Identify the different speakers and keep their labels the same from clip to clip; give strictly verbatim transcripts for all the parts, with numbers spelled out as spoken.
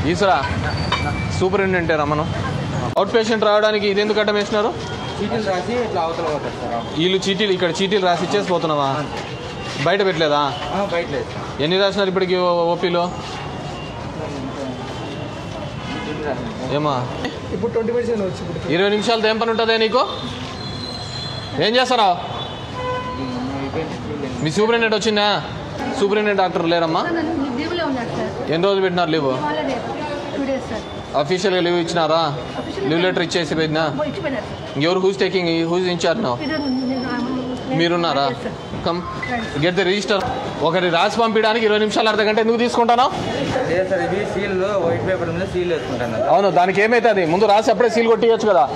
Speaker 1: ఈసరా superintendent రమ్మను. Out patient రావడానికి ఇది ఎందుకు అడ్డం వేసినారు?
Speaker 2: చీటీలు రాసి ఇట్లా అవతల పోతారు సార్.
Speaker 1: వీళ్ళు చీటీలు ఇక్కడ చీటీలు రాసి ఇచ్చేసి పోతున్నావా? బయట పెట్టలేదా?
Speaker 2: బయట లేదు.
Speaker 1: ఎన్ని రాసినారు ఇప్పటికి ఓపీలో? ఏమా
Speaker 2: ఇప్పుడు ట్వంటీ పర్సెంట్ వచ్చి
Speaker 1: ఇరవై నిమిషాలతో ఏం పని ఉంటుందే నీకు? ఏం చేస్తారా? మీ సూపరింటెండెంట్ వచ్చిందా? సూపరింటెండెంట్ డాక్టర్ లేరమ్మా? ఎన్ని రోజులు పెట్టినారు లీవ్? అఫీషియల్గా లీవ్ ఇచ్చినారా? లీవ్ లెటర్ ఇచ్చేసి పోయిందా? ఎవరు who's taking who's incharge now? మీరున్నారా? Come get the register. ఒకటి రాసి పంపించడానికి ఇరవై నిమిషాలు అర్ధ గంట ఎందుకు తీసుకుంటాను? అవును, దానికి ఏమైతుంది? ముందు రాసి అప్పుడే సీల్ కొట్టియచ్చు కదా.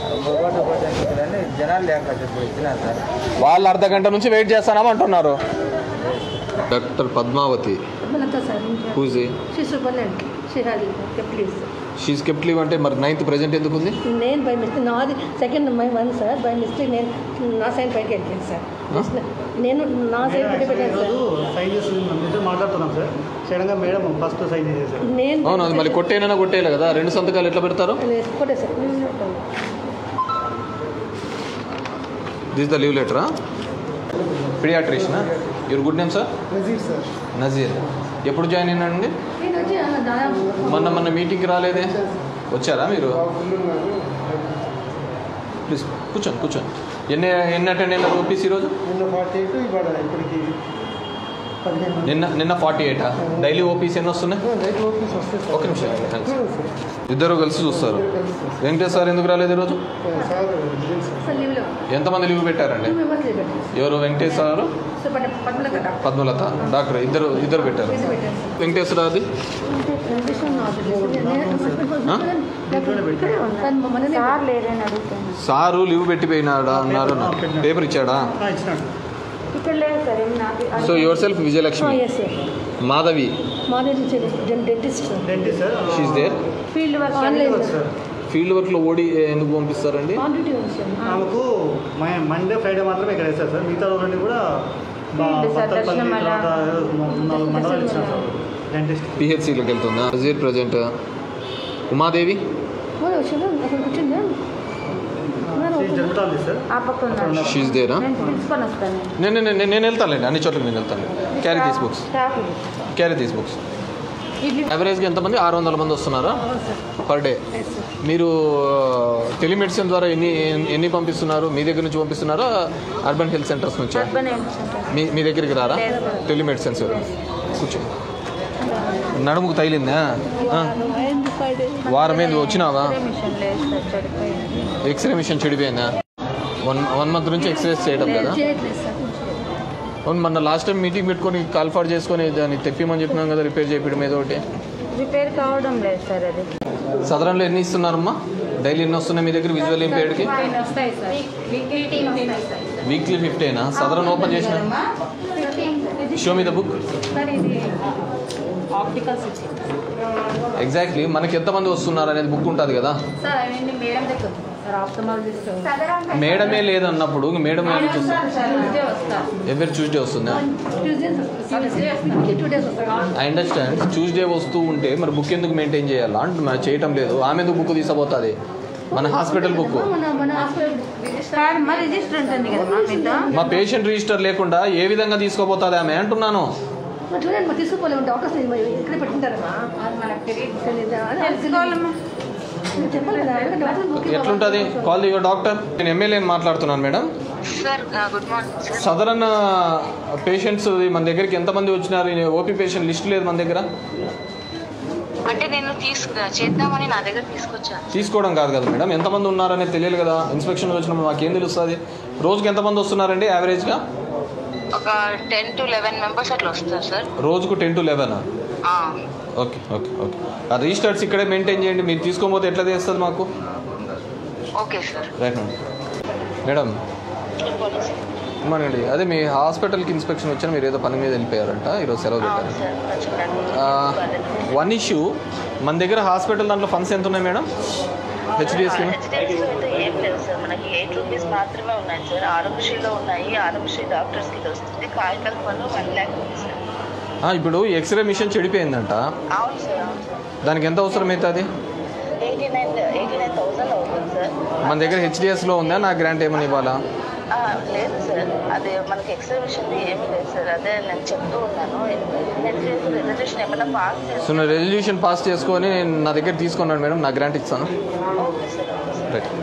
Speaker 1: వాళ్ళు అర్ధ గంట నుంచి వెయిట్ చేస్తానని అంటున్నారు. Doctor Padmavati she's kept leave అంటే మరి నైన్త్ ప్రెజెంట్ ఎందుకు ఉంది?
Speaker 3: నేను బై మిస్టేక్ నాది second my one sir by mistake నేను నా సైన్ పైకి వెళ్ళాను సార్. నేను నా సైన్ పైకి పెట్టాను సార్.
Speaker 4: సైన్ చేసి మాట్లాడుతున్నాం సార్. సడన్గా మేడం ఫస్ట్ సైన్ చేశారు.
Speaker 3: నేను
Speaker 1: అవును, అది మళ్ళీ కొట్టేనా కొట్టేయాలి కదా. రెండు సంతకాలు ఎట్లా పెడతారు?
Speaker 3: కొట్టే సార్.
Speaker 1: దిస్ ద లీవ్ లెటరా? పీడియాట్రిషనా? Your good name sir?
Speaker 4: Nazir sir.
Speaker 1: Nazir. ఎప్పుడు జాయిన్ అయినానండి? మొన్న మొన్న మీటింగ్కి రాలేదే? వచ్చారా మీరు? ప్లీజ్ కూర్చోండి కూర్చోండి. ఎన్ని ఎన్ని అటెండ్ అయినారు ఓపీసీ ఈరోజు?
Speaker 4: నిన్న ఫార్టీ ఎయిట్ ఇవాళ ఇప్పటికి
Speaker 1: నిన్న నిన్న ఫార్టీ ఎయిటా? డైలీ ఓపీసీ ఎన్ని వస్తున్నాయి? ఒక నిమిషం థ్యాంక్స్. ఇద్దరు కలిసి చూస్తారు. వెంకటేష్ సార్ ఎందుకు రాలేదు ఈరోజు? ఎంతమంది లీవ్ పెట్టారండి? ఎవరు? వెంకటేష్ సార్, పద్మలత డాక్టర్ ఇద్దరు ఇద్దరు పెట్టారు. వెంకటేశ్వర అది సారు లీవ్ పెట్టిపోయినాడా అన్నారు. పేపర్ ఇచ్చాడా? So yourself Vijayalakshmi Madhavi she's there.
Speaker 3: Field work online
Speaker 1: field వర్క్లో ఓడి ఎందుకు పంపిస్తారండి?
Speaker 4: ఆమెకు మండే ఫ్రైడే మాత్రమే ఇక్కడ వేస్తారు సార్. మిగతా రోజులన్నీ కూడా
Speaker 1: పిహెచ్సిలోకి వెళ్తుందా? నజీర్ ప్రజెంట్. ఉమాదేవి షీస్ దేరా? నేను నేను వెళ్తానులేండి, అన్ని చోట్లకి నేను వెళ్తాను. Carry these books, carry these books. యావరేజ్గా ఎంతమంది? ఆరు వందల మంది వస్తున్నారా పర్ డే? మీరు టెలిమెడిసిన్ ద్వారా ఎన్ని ఎన్ని పంపిస్తున్నారు? మీ దగ్గర నుంచి పంపిస్తున్నారా అర్బన్ హెల్త్ సెంటర్స్ నుంచి? మీ మీ దగ్గరికి రారా టెలిమెడిసిన్స్? కూర్చో. నడుముకు తగిలిందా? వారం మీద వచ్చినావా? ఎక్స్రే మిషన్ చెడిపోయిందా? వన్ వన్ మంత్ నుంచి ఎక్స్రేస్ చేయడం కదా. అవును, మొన్న లాస్ట్ టైం మీటింగ్ పెట్టుకొని కాల్ఫార్ చేసుకొని దాన్ని తెప్పిమని చెప్పినాం కదా, రిపేర్ చేయడం ఏదో ఒకటి.
Speaker 5: రిపేర్ కావడం లేదు సార్. అది
Speaker 1: సదరంలో ఎన్ని ఇస్తున్నారమ్మా? డైలీ ఎన్ని వస్తున్నాయి మీ దగ్గర విజువల్ ఇంపేర్డ్కి? వీక్లీ ఫిఫ్టీనా? సదరన్ ఓపెన్ చేసిన show me the book. Exactly మనకి ఎంతమంది వస్తున్నారు అనేది బుక్ ఉంటుంది కదా. మేడమే లేదన్నప్పుడు మేడం ఎవరి ట్యూస్డే వస్తుందా? I understand. ట్యూస్డే వస్తూ ఉంటే మరి బుక్ ఎందుకు మెయింటైన్ చేయాలా అంటే చేయటం లేదు. ఆమె ఎందుకు బుక్ తీసుకుపోతుంది? మన హాస్పిటల్ బుక్. మా పేషెంట్ రిజిస్టర్ లేకుండా ఏ విధంగా తీసుకోపోతుంది ఆమె అంటున్నాను. ఎట్లుంటుంది? Call your doctor. నేను ఎమ్మెల్యేని మాట్లాడుతున్నాను మేడం. సదరన్ పేషెంట్స్ మన దగ్గరికి ఎంతమంది వచ్చినారు? ఓపీ పేషెంట్ లిస్ట్ లేదు మన దగ్గర.
Speaker 5: అంటే నేను చేద్దామని నా దగ్గర తీసుకొచ్చాను.
Speaker 1: తీసుకోవడం కాదు కదా మేడం, ఎంతమంది ఉన్నారనేది తెలియదు కదా. ఇన్స్పెక్షన్ వచ్చినప్పుడు మాకేం తెలుస్తుంది? రోజుకి ఎంతమంది వస్తున్నారండి యావరేజ్గా?
Speaker 5: ఒక టెన్ టు లెవెన్ మెంబర్స్ అట్లా వస్తారు సార్.
Speaker 1: రోజుకు ten to eleven? Okay okay okay. ఆ రిజిస్టర్స్ ఇక్కడే మెయింటైన్ చేయండి. మీరు తీసుకోకపోతే ఎట్లా చేస్తుంది మాకు?
Speaker 5: Okay sir.
Speaker 1: Right madam. మనండి అదే మీ హాస్పిటల్కి ఇన్స్పెక్షన్ వచ్చినా మీరు ఏదో పని మీద వెళ్ళిపోయారంట, ఈరోజు సెలవు పెట్టారు. వన్ ఇష్యూ, మన దగ్గర హాస్పిటల్ దాంట్లో ఫండ్స్ ఎంత ఉన్నాయి మేడం? హెచ్డిఎఫ్సి
Speaker 5: ఏం లేదు సార్, మనకి ఎయిట్ రూపీస్ మాత్రమే ఉన్నాయి సార్. ఆరోగ్యశ్రీలో ఉన్నాయి. ఆరోగ్యశ్రీ డాక్టర్స్కి వస్తుంది. కాయకల్పలో వన్ ల్యాక్ ఉంది సార్.
Speaker 1: ఇప్పుడు ఎక్స్రే మిషన్ చెడిపోయిందంట,
Speaker 5: అవును సార్ అవును సార్
Speaker 1: దానికి ఎంత అవసరం అవుతుంది?
Speaker 5: Eighty nine eighty nine thousand అవుతుంది సార్.
Speaker 1: మన దగ్గర హెచ్డిఎస్లో ఉందా, నా గ్రాంట్ ఏమని ఇవ్వాలా?
Speaker 5: ఆ, లేదు సార్, అది మనకి ఎక్స్రే విషయం ఏమీ లేదు సార్. అదే నేను చెప్తూ ఉన్నాను. నెక్స్ట్ రిజల్యూషన్ ఏమైనా పాస్
Speaker 1: సో నేను రెజల్యూషన్ పాస్ చేసుకొని నేను నా దగ్గర తీసుకున్నాను మేడం, నా గ్రాంట్ ఇస్తాను.
Speaker 5: Okay sir okay sir.
Speaker 1: Right.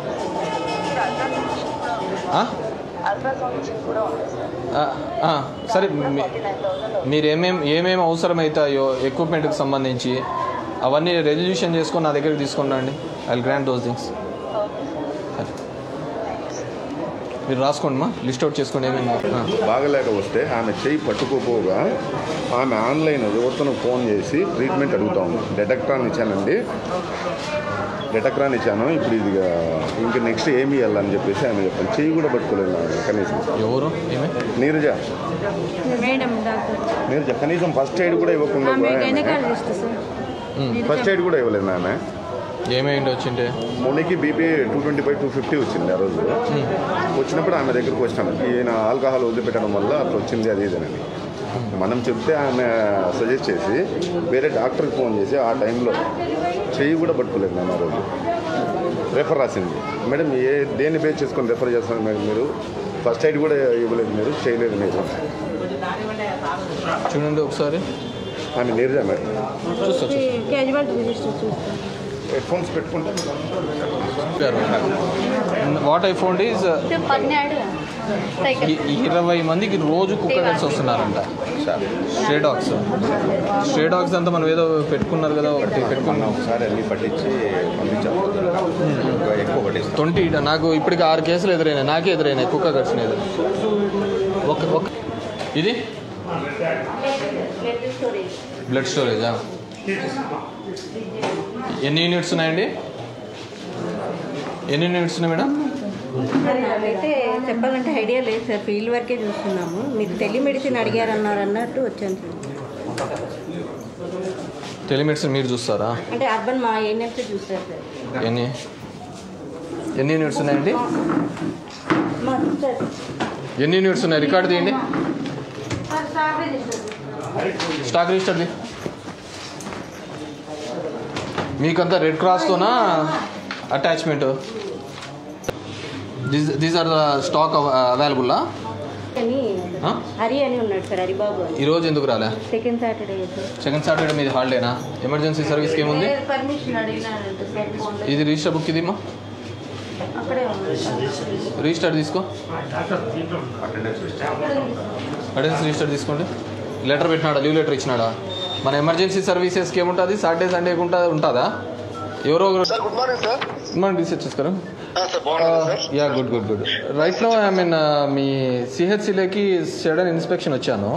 Speaker 5: Ultrasound machine కూడా ఉంది సార్.
Speaker 1: సరే,
Speaker 5: ఫార్టీ నైన్ థౌసండ్
Speaker 1: మీరు ఏమేమి ఏమేమి అవసరం అవుతాయో ఎక్విప్మెంట్కి సంబంధించి అవన్నీ రెజల్యూషన్ చేసుకొని నా దగ్గరికి తీసుకున్నాండి. I grant those things. మీరు రాసుకోండి మా, లిస్ట్ అవుట్ చేసుకోండి ఏమేమి.
Speaker 6: బాగలేక వస్తే ఆమె చెయ్యి పట్టుకోపోగా ఆమె ఆన్లైన్ ఎవరితోనో ఫోన్ చేసి ట్రీట్మెంట్ అడుగుతా ఉంది. డెటక్ట్రాన్ ఇచ్చానండి, డెటక్ట్రాన్ ఇచ్చాను, ఇప్పుడు ఇది ఇంకా నెక్స్ట్ ఏమి ఇవ్వాలని చెప్పేసి ఆమె చెప్పాను. చెయ్యి కూడా పట్టుకోలేదు ఆమె కనీసం.
Speaker 1: ఎవరు ఏమే?
Speaker 6: నీరజ
Speaker 3: మేడం డాక్టర్
Speaker 6: నీరజ కనీసం ఫస్ట్ ఎయిడ్ కూడా ఇవ్వకుండా ఫస్ట్ ఎయిడ్ కూడా ఇవ్వలేదు ఆమె.
Speaker 1: ఏమేంటి వచ్చింటే
Speaker 6: మొన్నకి BP two twenty five two fifty వచ్చింది ఆ రోజు. వచ్చినప్పుడు ఆమె దగ్గరకు వచ్చాను, ఈయన ఆల్కహాల్ వదిలిపెట్టడం వల్ల అట్లా వచ్చింది అది ఇదేనని మనం చెప్తే ఆమె సజెస్ట్ చేసి వేరే డాక్టర్కి ఫోన్ చేసి ఆ టైంలో చెయ్యి కూడా పట్టుకోలేదు నేను ఆ రోజు. రెఫర్ రాసింది. మేడం ఏ దేన్ని బేస్ చేసుకొని రెఫర్ చేస్తున్నారు మేడం మీరు? ఫస్ట్ ఎయిడ్ కూడా ఇవ్వలేదు మీరు, చేయలేదు మీరు.
Speaker 1: చూడండి ఒకసారి.
Speaker 6: ఆమె నీరజ మేడం. హెడ్ ఫోన్స్ పెట్టుకుంటే
Speaker 1: వాట్ ఐ ఫౌండ్ ఈజ్ ఇరవై మందికి రోజు కుక్క కలిసి వస్తున్నారంట. స్ట్రే డాగ్స్ స్ట్రే డాగ్స్ అంతా మనం ఏదో పెట్టుకున్నారు కదా, ఒకటి పెట్టుకున్నాం.
Speaker 6: ఒకసారి అన్ని పట్టించి పంపించాము, ఎక్కువ పట్టిస్తాం.
Speaker 1: ట్వంటీ నాకు ఇప్పటికి ఆరు కేసులు ఎదురైనాయి, నాకే ఎదురైనాయి కుక్క కరిచినది. ఒక ఒక ఇది బ్లడ్ స్టోరేజా? ఎన్ని యూనిట్స్ ఉన్నాయండి? ఎన్ని యూనిట్స్ ఉన్నాయి మేడం?
Speaker 3: అయితే చెప్పాలంటే ఐడియా లేదు సార్, ఫీల్డ్ వరకే చూస్తున్నాము. మీరు టెలిమెడిసిన్ అడిగారన్నారు అన్నట్టు వచ్చాను సార్.
Speaker 1: టెలిమెడిసిన్ మీరు చూస్తారా?
Speaker 3: అంటే అర్బన్ మా ఏఎన్ఎంసీ చూస్తారు సార్.
Speaker 1: ఎన్ని ఎన్ని యూనిట్స్ ఉన్నాయండి?
Speaker 3: మా సార్
Speaker 1: ఎన్ని యూనిట్స్ ఉన్నాయి? రికార్డు తీయండి. స్టాక్ రిజిస్టర్ది మీకంతా రెడ్ క్రాస్తోనా అటాచ్మెంట్? These these are the stock అవైలబుల్లా?
Speaker 3: అని హరి అని ఉన్నాడు సార్, హరిబాబు అని.
Speaker 1: ఈరోజు ఎందుకు రాలే?
Speaker 3: సెకండ్ సాటర్డే
Speaker 1: సెకండ్ సాటర్డే మీది హాలిడేనా? ఎమర్జెన్సీ సర్వీస్కి ఏముంది?
Speaker 3: పర్మిషన్ అడిగినారంటే సార్.
Speaker 1: ఇది రిజిస్టర్ బుక్ ఇదిమ్మా,
Speaker 3: అక్కడే
Speaker 1: రిజిస్టర్ తీసుకో. అటెండెన్స్ రిజిస్టర్ తీసుకోండి. లెటర్ పెట్టినాడా? లీవ్ లెటర్ ఇచ్చినాడా? మన ఎమర్జెన్సీ సర్వీసెస్కి ఏముంటుంది? సాటర్డే సండే ఉంటుంది ఉంటుందా? ఎవరో ఒకరు. గుడ్ మార్నింగ్ రీసెర్చ్ చేసుకోరు. Yeah good good good right no I mean మీ సిహెచ్సిలోకి సడన్ ఇన్స్పెక్షన్ వచ్చాను.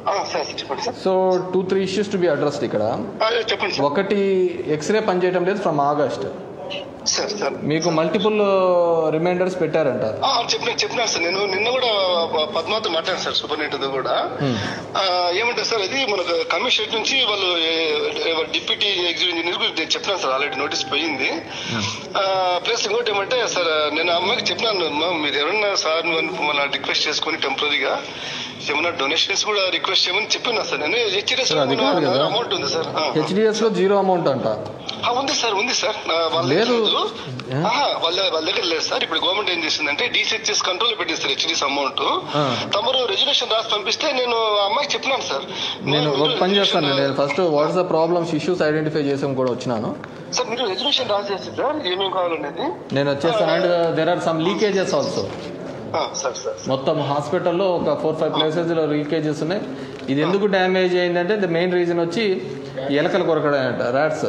Speaker 1: So two three issues to be addressed ఇక్కడ. ఒకటి ఎక్స్రే పనిచేయడం లేదు ఫ్రమ్ ఆగస్ట్. మీకు మల్టిపుల్ రిమైండర్స్ పెట్టారంట.
Speaker 7: చెప్పిన చెప్పినారు సార్, నేను నిన్న కూడా పద్మాతో మాట్లాడాను సార్, సూపరింటెండెంట్ కూడా. ఏమంటారు సార్, అది మనకు కమిషనరేట్ నుంచి వాళ్ళు డిప్యూటీ ఎగ్జిక్యూటివ్ ఇంజనీర్ కూడా చెప్పినాను సార్, ఆల్రెడీ నోటీస్ పోయింది. ప్లస్ ఇంకోటి ఏమంటే సార్, నేను అమ్మాయికి చెప్పినాను, మీరు ఎవరన్నా సార్ మన రిక్వెస్ట్ చేసుకుని టెంపరీగా ఏమన్నా డొనేషన్స్ కూడా రిక్వెస్ట్ చేయమని చెప్పినా సార్. నేను హెచ్డిఎస్ అమౌంట్ ఉంది సార్.
Speaker 1: హెచ్డిఎస్ లో జీరో అమౌంట్ అంట.
Speaker 7: ఉంది సార్, ఉంది సార్. వాళ్ళ వాళ్ళ వాళ్ళ దగ్గర లేదు సార్. ఇప్పుడు గవర్నమెంట్ ఏం చేసిందంటే డిసిహెచ్ఎస్ కంట్రోల్ పెట్టింది సార్ హెచ్డిఎస్ అమౌంట్. తమరు రెజల్యూషన్ రాసి పంపిస్తే నేను అమ్మాయికి చెప్పినాను సార్.
Speaker 1: నేను ఒక పని చేస్తాను, నేను first what's the problems issues identify చేసాం కూడా వచ్చినాను
Speaker 7: సార్. మీరు రెజల్యూషన్ రాసి చేస్తారు సార్, ఏమేమి కావాలనేది
Speaker 1: నేను వచ్చేస్తాను. And there are some leakages also. మొత్తం హాస్పిటల్లో ఒక ఫోర్ ఫైవ్ ప్లేసెస్లో లీకేజెస్ ఉన్నాయి. ఇది ఎందుకు డ్యామేజ్ అయిందంటే ద మెయిన్ రీజన్ వచ్చి ఎలకలు కొరకడంట, ర్యాట్స్.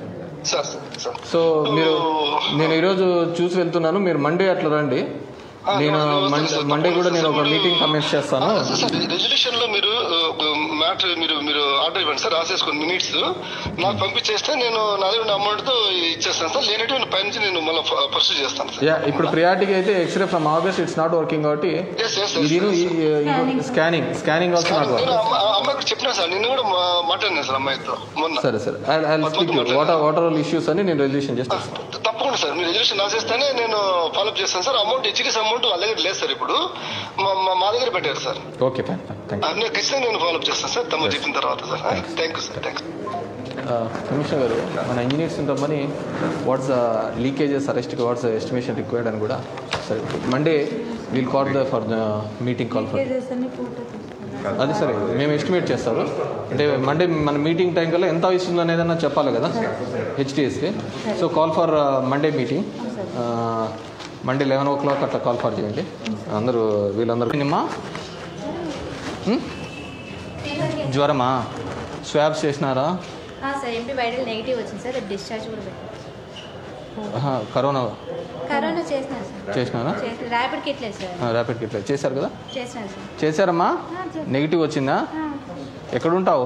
Speaker 1: సో మీరు నేను ఈరోజు చూసి వెళ్తున్నాను, మీరు మండే అట్లా రండి. నేను మండే కూడా నేను ఒక మీటింగ్ కమెంట్ చేస్తాను.
Speaker 7: రెజల్యూషన్ లో మీరు మ్యాటర్ మీరు మీరు ఆర్డర్ ఇవ్వండి సార్, రాసేసుకోండి మినిట్స్ నాకు పంపించేస్తే నేను నా దగ్గర అమౌంట్ తో ఇచ్చేస్తాను సార్. లేనట్టు పై నుంచి నేను మళ్ళీ పర్సూ చేస్తాను సార్.
Speaker 1: యా ఇప్పుడు ప్రియారిటీకి అయితే X-ray from August it's not working కాబట్టి scanning scanning also not working.
Speaker 7: అమ్మాయికి చెప్పినా సార్, నిన్ను కూడా మాట్లాడినా సార్ అమ్మాయితో మొన్న.
Speaker 1: సరే సరే I will speak what are what are issues అని నేను రెజల్యూషన్ చేస్తాను.
Speaker 7: తప్పకుండా సార్, మీరు రెజల్యూషన్ రాసేస్తేనే నేను ఫాలోఅప్ చేస్తాను సార్. అమౌంట్ హెచ్డిఎస్ అమౌంట్ వాళ్ళ దగ్గర లేదు సార్, ఇప్పుడు మా దగ్గర పెట్టారు సార్.
Speaker 1: Okay fine. థ్యాంక్
Speaker 7: ఖచ్చితంగా నేను ఫాలో అప్ చేస్తాను సార్ తమ చెప్పిన తర్వాత sir. Thank you sir. Thanks.
Speaker 1: Commissioner గారు, మన ఇంజనీర్స్ ఉంటామని what's leakages arrest what's estimation required అని కూడా సరే Monday we'll call the for the meeting call for అది సరే మేము ఎస్టిమేట్ చేస్తారు అంటే మండే మన మీటింగ్ టైం కల్లా ఎంత ఇస్తుంది అనేది అన్న చెప్పాలి కదా హెచ్డిఎస్కి. So call for Monday meeting Monday eleven o'clock అట్లా కాల్ ఫర్ చేయండి అందరూ వీళ్ళందరూ. నిమ్మా జ్వరమా స్వాబ్స్ చేసినారా?
Speaker 8: సార్ ఎంపీ వైరల్ నెగిటివ్ వచ్చింది సార్, డిశ్చార్జ్ కూడా పెట్టారు.
Speaker 1: కరోనా
Speaker 8: కరోనా చేసినారు సార్.
Speaker 1: చేసినారా?
Speaker 8: ర్యాపిడ్ కిట్ లేదు సార్.
Speaker 1: ర్యాపిడ్ కిట్ చేశారు కదా?
Speaker 8: చేసినారు సార్.
Speaker 1: చేశారమ్మా? నెగిటివ్ వచ్చిందా? ఎక్కడ ఉంటావు?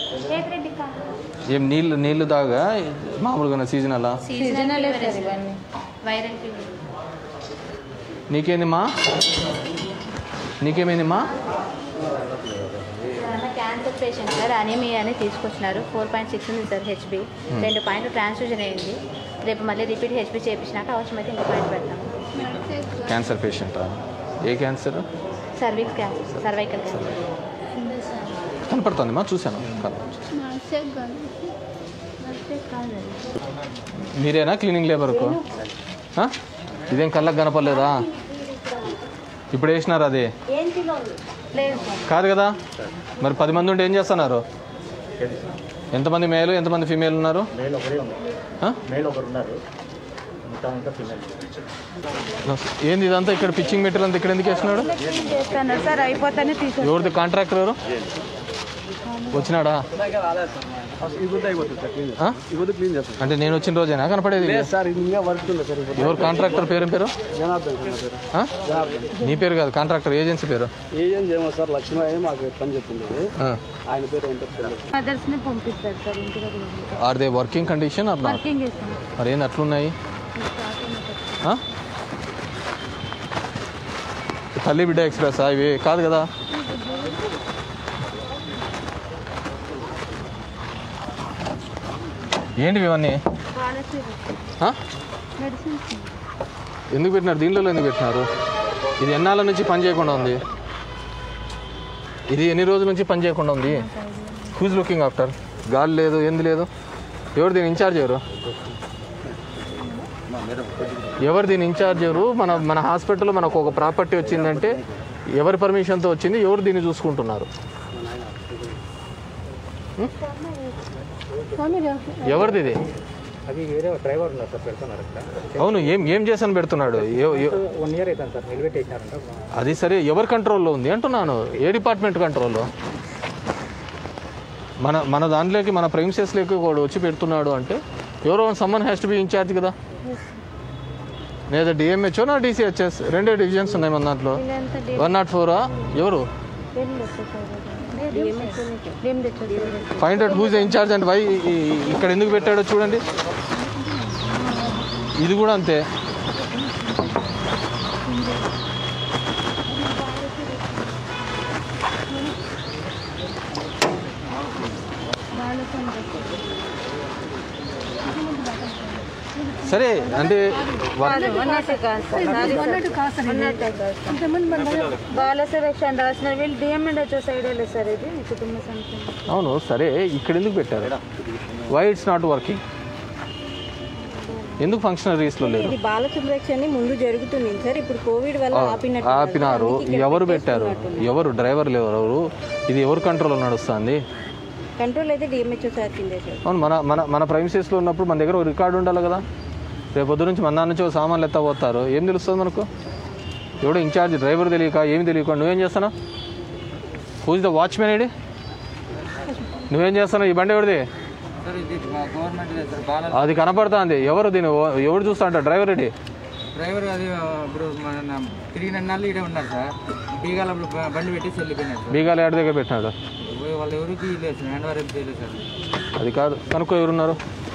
Speaker 1: ఏం నీళ్ళు నీళ్ళు దాగా మామూలుగా సీజనలా?
Speaker 8: Seasonal viral fever.
Speaker 1: నీకేందిమ్మా? నీకేమైందిమ్మా?
Speaker 8: క్యాన్సర్ పేషెంట్ సార్, అనీమియా అని తీసుకొచ్చినారు. ఫోర్ పాయింట్ సిక్స్ ఉంది సార్ హెచ్బి, రెండు పాయింట్ ట్రాన్స్ఫ్యూజన్ అయింది. రేపు మళ్ళీ రిపీట్ హెచ్బి చేయించినాక అవసరమైతే ఇంకో పాయింట్ పెడతాము.
Speaker 1: క్యాన్సర్ పేషెంటా? ఏ cancer?
Speaker 8: Cervix cancer, cervical cancer.
Speaker 1: కనపడుతుందిమ్మా, చూశాను. మీరేనా క్లీనింగ్ లేబర్కు? ఇదేం కళ్ళకు కనపడలేదా? ఇప్పుడు వేసినారు అది కాదు కదా? మరి పది మంది ఉంటే ఏం చేస్తున్నారు? ఎంతమంది మేలు ఎంతమంది ఫీమేల్ ఉన్నారు? ఏంది ఇదంతా ఇక్కడ పిచ్చింగ్ మెటీరియల్ అంతా ఇక్కడ ఎందుకు వేసినాడు? ఎవరిది కాంట్రాక్టర్ ఎవరు వచ్చినాడా? అంటే నేను వచ్చిన రోజేనా కనపడేది? ఎవరు కాంట్రాక్టర్ పేరు పేరు? నీ పేరు కాదు, కాంట్రాక్టర్ ఏజెన్సీ పేరు?
Speaker 2: ఏజెన్సీ ఏమో సార్ లక్ష్మీ మాకు పని చెప్తుంది, ఆయన పేరు పంపిస్తారు.
Speaker 1: Are they working condition or not? మరి ఏంది అట్లున్నాయి? తల్లి బిడ్డ ఎక్స్ప్రెస్ ఇవి కాదు కదా? ఏంటివి ఇవన్నీ? ఎందుకు పెట్టినారు దీనిలో? ఎందుకు పెట్టినారు? ఇది ఎన్నాళ్ళ నుంచి పని చేయకుండా ఉంది? ఇది ఎన్ని రోజుల నుంచి పని చేయకుండా ఉంది? Who's looking after? గాలి లేదు, ఏంది లేదు. ఎవరు దీని ఇన్ఛార్జ్ ఎవరు? ఎవరు దీని ఇన్ఛార్జ్ ఎవరు? మన మన హాస్పిటల్లో మనకు ఒక ప్రాపర్టీ వచ్చిందంటే ఎవరి పర్మిషన్తో వచ్చింది? ఎవరు దీన్ని చూసుకుంటున్నారు? ఎవరిది ఇది?
Speaker 2: అది వేరే డ్రైవర్ ఉన్నారు సార్, పెడుతున్నారు ఇక్కడ.
Speaker 1: అవును, ఏం ఏం చేసాను పెడుతున్నాడు?
Speaker 2: వన్ ఇయర్ అవుతుంది సార్, నిలబెట్టేసినారంట.
Speaker 1: అది సరే, ఎవరి కంట్రోల్లో ఉంది అంటున్నాను? ఏ డిపార్ట్మెంట్ కంట్రోల్లో? మన మన దాంట్లోకి మన ప్రైమ్సెస్లోకి వాడు వచ్చి పెడుతున్నాడు అంటే ఎవరో someone has to be incharge కదా? లేదా డిఎంహెచ్ఓ నా డిసిహెచ్ఎస్ రెండే డివిజన్స్ ఉన్నాయి మన దాంట్లో. వన్ నాట్ ఫోరా? ఎవరు? Find out who's incharge and why ఇక్కడ ఎందుకు పెట్టాడో చూడండి. ఇది కూడా అంతే. సరే అంటే
Speaker 8: బాలసెలక్షన్ రాసిన వీళ్ళు డిఎంఎండ్హెచ్ఓ సైడ్ వెళ్ళలేదు సార్. ఇది కుటుంబ సంక్షేమ.
Speaker 1: అవును సరే, ఇక్కడ ఎందుకు పెట్టారు? Why it's not working? ఎందుకు ఫంక్షనరీస్లో లేదు?
Speaker 8: ఇది బాల సంరక్షణ ముందు జరుగుతుంది సార్, ఇప్పుడు కోవిడ్ వల్ల ఆపినట్టు
Speaker 1: ఆపినారు. ఎవరు పెట్టారు? ఎవరు డ్రైవర్లు? ఎవరు? ఇది ఎవరు కంట్రోల్లో నడుస్తుంది?
Speaker 8: కంట్రోల్ అయితే డిఎంహెచ్ఓ సార్ కిందే సార్.
Speaker 1: అవును, మన మన మన ప్రైమ్సెస్లో ఉన్నప్పుడు మన దగ్గర ఒక రికార్డు ఉండాలి కదా. రేపు పొద్దు నుంచి మన దాని నుంచి సామాన్లు ఎత్తపోతారు, ఏం తెలుస్తుంది మనకు? ఎవడో ఇన్ఛార్జ్ డ్రైవర్ తెలియక ఏమి తెలియక నువ్వేం చేస్తున్నావు? హూజ్ ద వాచ్మెన్ ఏడి? నువ్వేం చేస్తున్నావు? ఈ బండి ఎవరిది? అది కనపడుతుంది. ఎవరు దీని ఎవరు చూస్తా అంటారు? Driver AD?
Speaker 2: డ్రైవర్ అది ఇప్పుడు మన తిరిగిన నాళ్ళు ఇడే ఉన్నారు సార్. బీగాల బండి పెట్టి వెళ్ళిపోయినాడు.
Speaker 1: బీగాలు ఏడు దగ్గర పెట్టినాడు?
Speaker 2: వాళ్ళు ఎవరికి లేదు, హ్యాండ్ ఓవర్ ఏం చేయలేదు సార్.
Speaker 1: అది కాదు, కనుక్కో ఎవరున్నారు?